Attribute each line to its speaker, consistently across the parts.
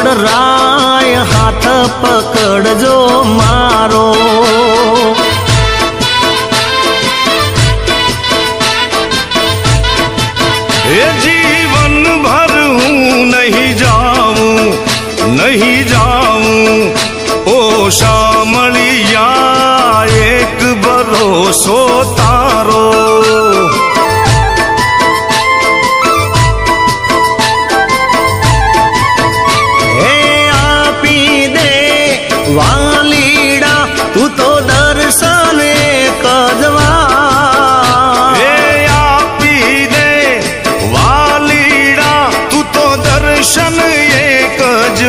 Speaker 1: राय हाथ पकड़जो मारो।
Speaker 2: ये जीवन भर हूँ नहीं जाऊं ओ शामलिया एक भरोसो तारो।
Speaker 1: वालीड़ा तू तो दर्शन कजवार,
Speaker 2: आपी दे वालीड़ा तू तो दर्शन एक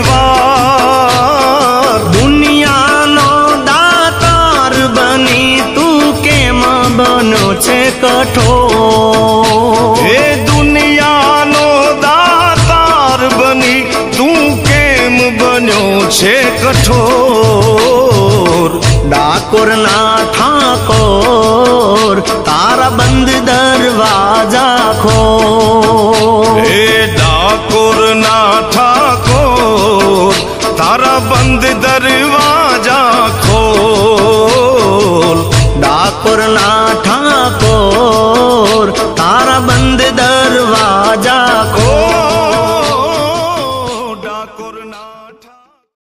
Speaker 2: जवार।
Speaker 1: दुनिया नो दातार बनी तू केम बनो छे कठोर।
Speaker 2: ए दुनिया नो दातार बनी तू केम बन्यो छे कठोर।
Speaker 1: डाकोर ना ठाकोर तारा बंद दरवाजा खोल।
Speaker 2: ए डाकोर ना ठाकोर तारा बंद दरवाजा खोल।
Speaker 1: डाकोर ना